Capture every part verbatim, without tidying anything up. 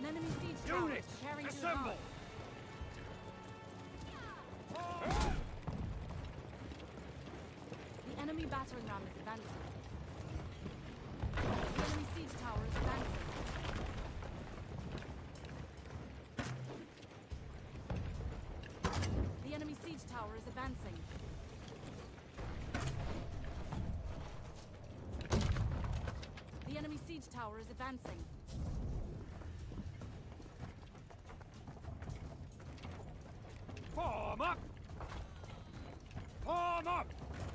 An enemy siege tower is Units, preparing to assemble! advance. The enemy battering ram is advancing. The enemy siege tower is advancing. The enemy siege tower is advancing. The enemy siege tower is advancing. Form up! Form up!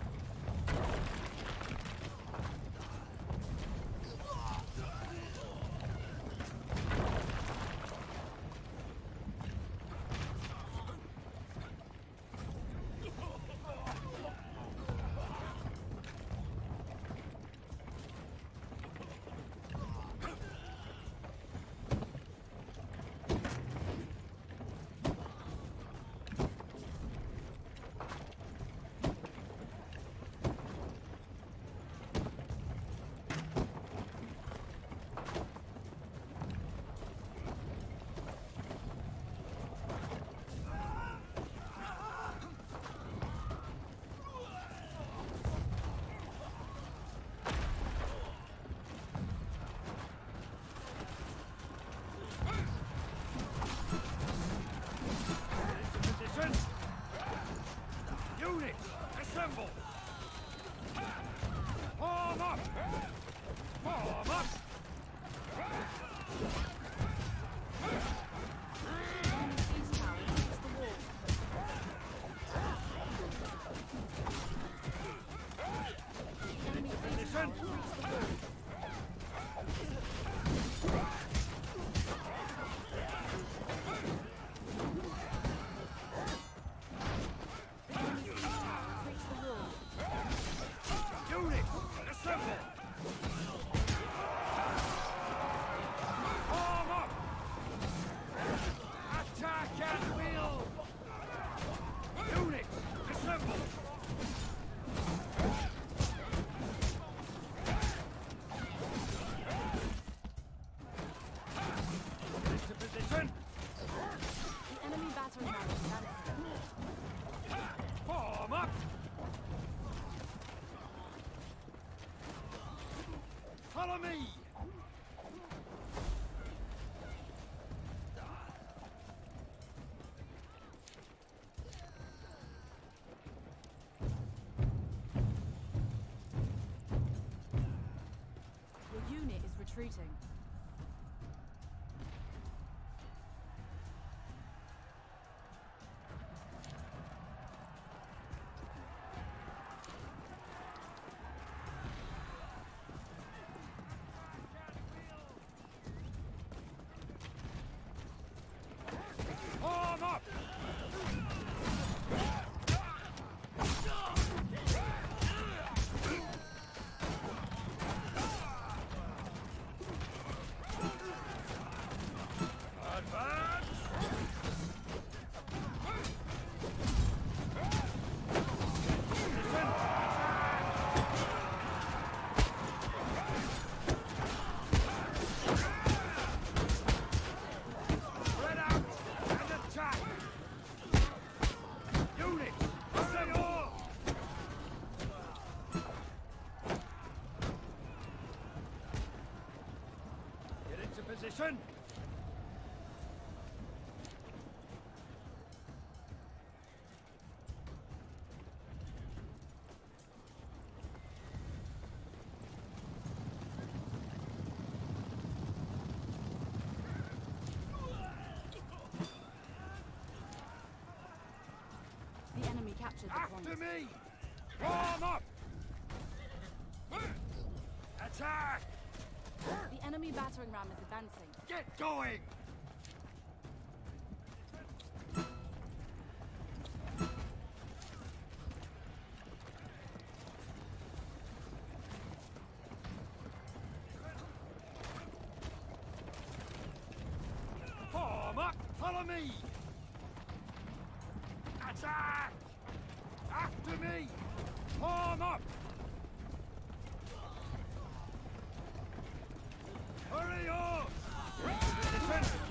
Units, assemble! Form up! Form up! Enemy siege tower reached the wall. Enemy siege tower reached the wall. Units, assemble! Form up! Attack at will! Units, assemble! Into position! The enemy battering ram is advancing. Form up! Follow me! Your unit is retreating. Form up! Advance! Spread out and attack! Units, assemble! Get into position! The enemy captured the After point. me! Form up! Attack! The enemy battering ram is advancing. Get going! Form up! Follow me! Attack! After me! Form up! Hurry up! Position!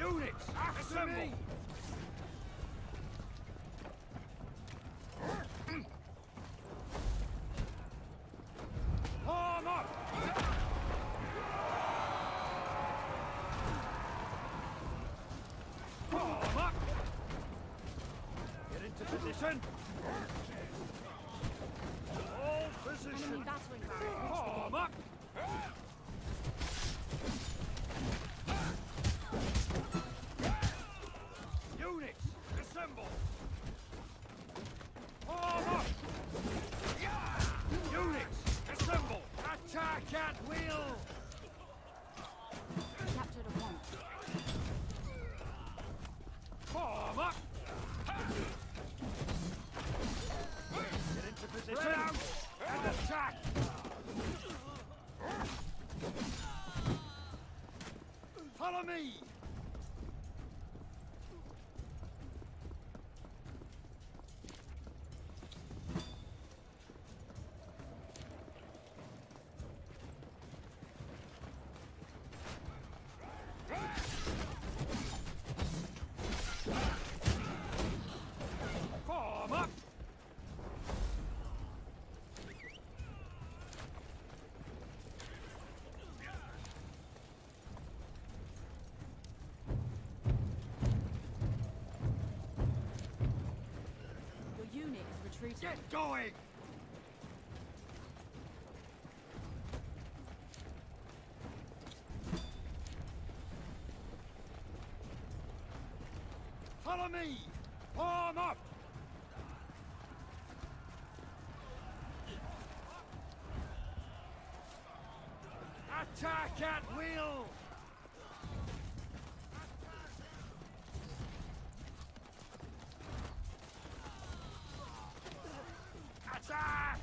Units, after me! Form up! Form up! Get into position! All position! Enemy battering ram has reached the Form gate. up! Units, assemble! Form up! Units, assemble! Attack at will! Captured a point. Form up! Get into position! Spread out and attack! Follow me! Form up! Your unit is retreating. Get going! Follow me! Form up! Attack at will! Attack!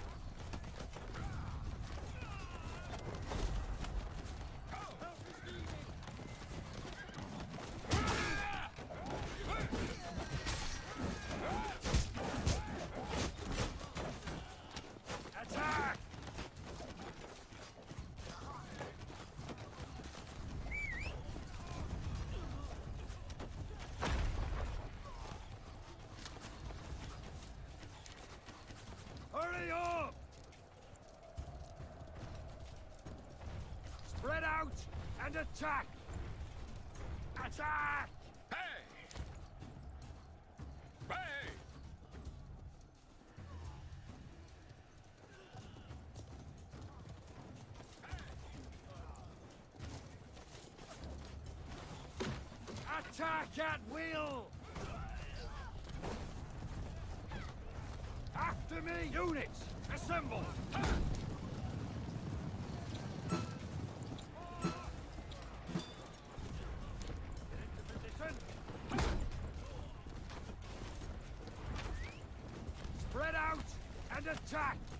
Attack! Hurry up! Spread out and attack! Attack! Hey! Hey! Attack at will! After me! Units, assemble! Get into position! Spread out and attack!